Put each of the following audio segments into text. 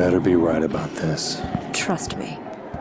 better be right about this. Trust me.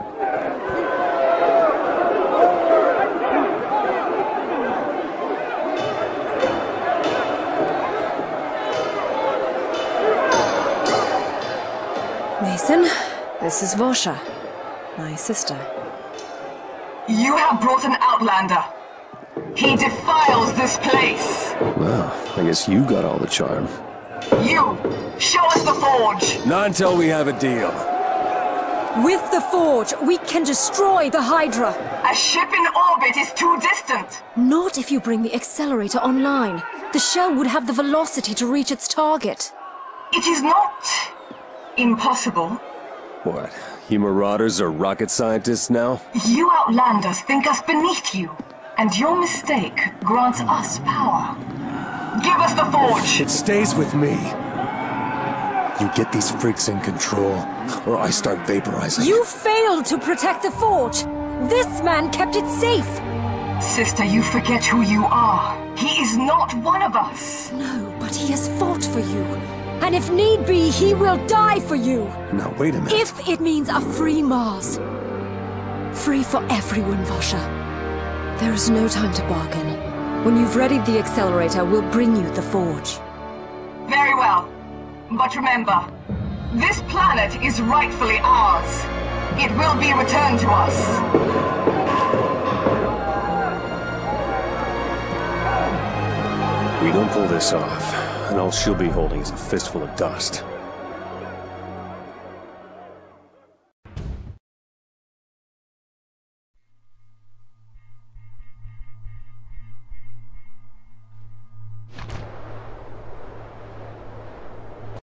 Mason, this is Vosha, my sister. You have brought an outlander. He defiles this place. Well, I guess you got all the charm. You, show us the forge. Not until we have a deal. With the forge, we can destroy the Hydra. A ship in orbit is too distant. Not if you bring the accelerator online. The shell would have the velocity to reach its target. It is not impossible. What? You marauders are rocket scientists now? You outlanders think us beneath you, and your mistake grants us power. Give us the forge! It stays with me. You get these freaks in control, or I start vaporizing. You failed to protect the forge! This man kept it safe! Sister, you forget who you are. He is not one of us. No, but he has fought for you. And if need be, he will die for you! Now, wait a minute. If it means a free Mars. Free for everyone, Vosha. There is no time to bargain. When you've readied the accelerator, we'll bring you the forge. Very well. But remember, this planet is rightfully ours. It will be returned to us. We don't pull this off, and all she'll be holding is a fistful of dust.